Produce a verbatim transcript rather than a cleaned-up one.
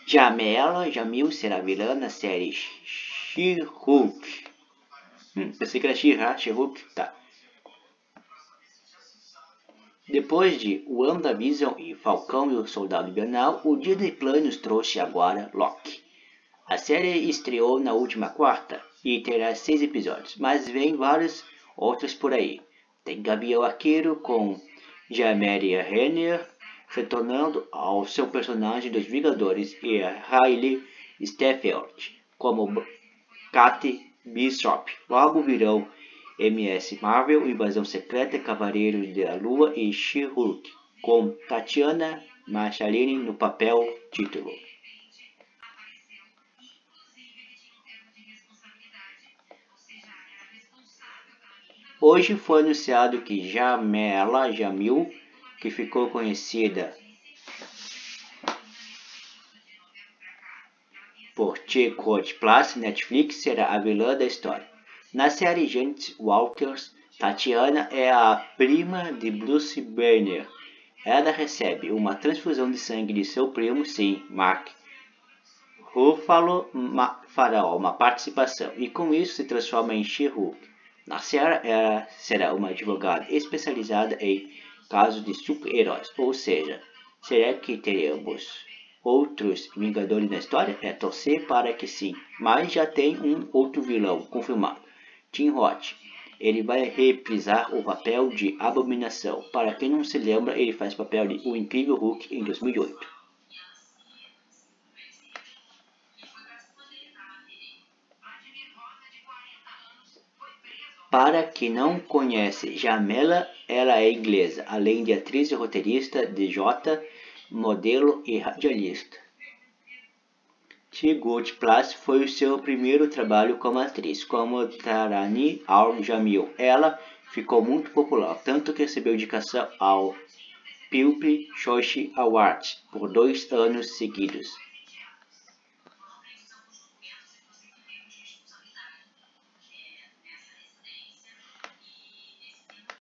Jamela Jamil será vilã na série She-Hulk. Hum, pensei que era She-Ra, She-Hulk, tá. Depois de WandaVision e Falcão e o Soldado Invernal, o Disney Plus nos trouxe agora Loki. A série estreou na última quarta e terá seis episódios, mas vem vários outros por aí. Tem Gavião Arqueiro com Jeremiah Renner retornando ao seu personagem dos Vingadores e Hailey Steinfeld como Kate Bishop. Logo virão M S Marvel, Invasão Secreta, Cavaleiros da Lua e She-Hulk, com Tatiana Maslany no papel título. Hoje foi anunciado que Jamela Jamil, que ficou conhecida por T-Code Plus Netflix, será a vilã da história. Na série Giant Walkers, Tatiana é a prima de Bruce Banner. Ela recebe uma transfusão de sangue de seu primo, sim, Mark Ruffalo, fará uma participação e com isso se transforma em She-Hulk. Na série, ela será uma advogada especializada em casos de super-heróis, ou seja, será que teremos outros Vingadores na história? É torcer para que sim, mas já tem um outro vilão confirmado, Tim Roth. Ele vai reprisar o papel de Abominação. Para quem não se lembra, ele faz o papel de O Incrível Hulk em dois mil e oito. Para quem não conhece Jamela, ela é inglesa, além de atriz e roteirista, D J, modelo e radialista. T-Good Plus foi o seu primeiro trabalho como atriz, como Tarani Al-Jamil. Ela ficou muito popular, tanto que recebeu indicação ao People's Choice Awards por dois anos seguidos.